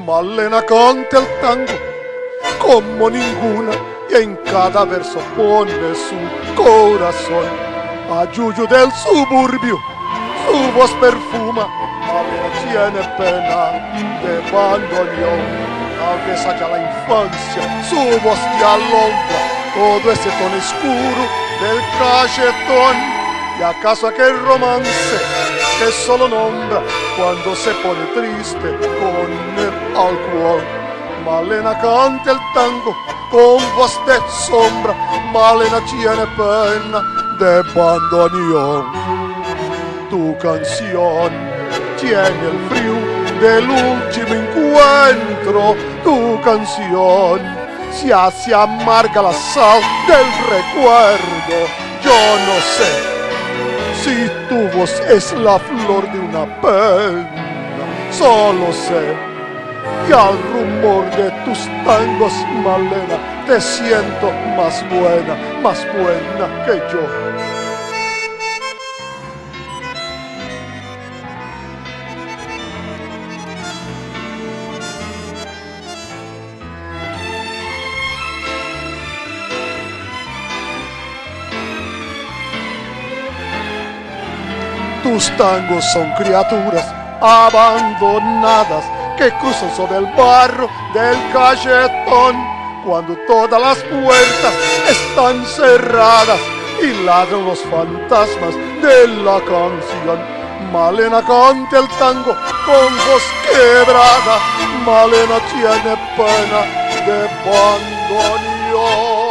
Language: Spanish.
Malena canta el tango como ninguna y en cada verso pone su corazón. A Yuyu del suburbio su voz perfuma, Malena tiene pena de bandoneón. A veces ya la infancia su voz te alonga todo ese tono oscuro del calletón. ¿Y acaso aquel romance que solo nombra cuando se pone triste con el alcohol? Malena canta el tango con voz de sombra, Malena tiene pena de bandoneón. Tu canción tiene el frío del último encuentro, tu canción se hace amarga la sal del recuerdo. Yo no sé si tu voz es la flor de una pena, solo sé que al rumor de tus tangos, Malena, te siento más buena que yo. Tus tangos son criaturas abandonadas que cruzan sobre el barro del calletón cuando todas las puertas están cerradas y ladran los fantasmas de la canción. Malena canta el tango con voz quebrada, Malena tiene pena de bandoneón.